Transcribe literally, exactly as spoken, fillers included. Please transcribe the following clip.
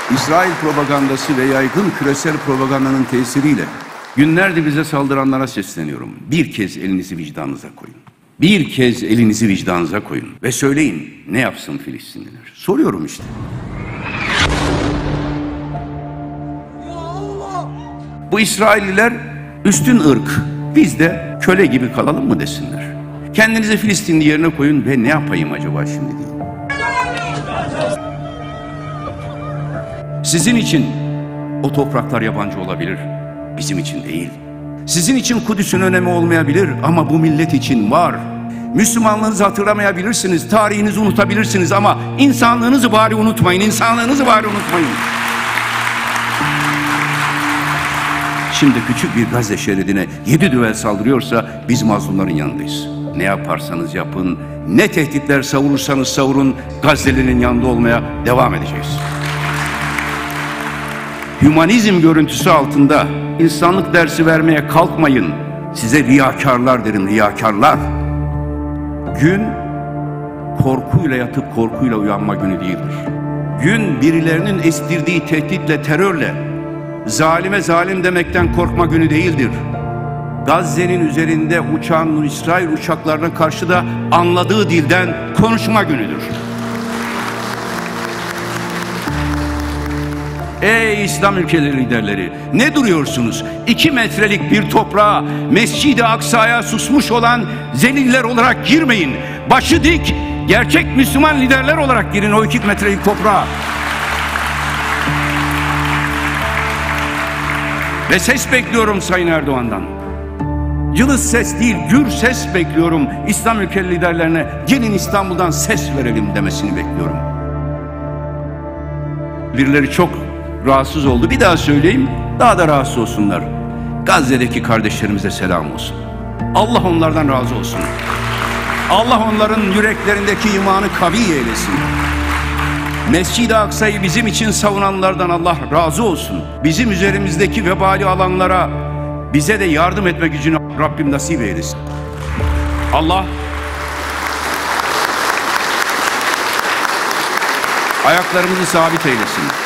İsrail propagandası ve yaygın küresel propagandanın tesiriyle günlerdir bize saldıranlara sesleniyorum. Bir kez elinizi vicdanınıza koyun. Bir kez elinizi vicdanınıza koyun ve söyleyin, ne yapsın Filistinliler? Soruyorum işte. Bu İsrailliler üstün ırk, biz de köle gibi kalalım mı desinler. Kendinizi Filistinli yerine koyun ve ne yapayım acaba şimdi deyin. Sizin için o topraklar yabancı olabilir, bizim için değil. Sizin için Kudüs'ün önemi olmayabilir ama bu millet için var. Müslümanlığınızı hatırlamayabilirsiniz, tarihinizi unutabilirsiniz ama insanlığınızı bari unutmayın, insanlığınızı bari unutmayın. Şimdi küçük bir Gazze şeridine yedi düvel saldırıyorsa biz mazlumların yanındayız. Ne yaparsanız yapın, ne tehditler savurursanız savurun, Gazze'lerin yanında olmaya devam edeceğiz. Hümanizm görüntüsü altında insanlık dersi vermeye kalkmayın. Size riyakarlar derim, riyakarlar. Gün korkuyla yatıp korkuyla uyanma günü değildir. Gün birilerinin estirdiği tehditle, terörle, zalime zalim demekten korkma günü değildir. Gazze'nin üzerinde uçan İsrail uçaklarına karşı da anladığı dilden konuşma günüdür. Ey İslam ülkeleri liderleri, ne duruyorsunuz? İki metrelik bir toprağa, Mescid-i Aksa'ya susmuş olan zeliller olarak girmeyin. Başı dik, gerçek Müslüman liderler olarak girin o iki metrelik toprağa. Ve ses bekliyorum Sayın Erdoğan'dan. Cılız ses değil, gür ses bekliyorum. İslam ülkeleri liderlerine gelin İstanbul'dan ses verelim demesini bekliyorum. Birileri çok rahatsız oldu. Bir daha söyleyeyim, daha da rahatsız olsunlar. Gazze'deki kardeşlerimize selam olsun. Allah onlardan razı olsun. Allah onların yüreklerindeki imanı kavi eylesin. Mescid-i Aksa'yı bizim için savunanlardan Allah razı olsun. Bizim üzerimizdeki vebali alanlara bize de yardım etme gücünü Rabbim nasip eylesin. Allah ayaklarımızı sabit eylesin.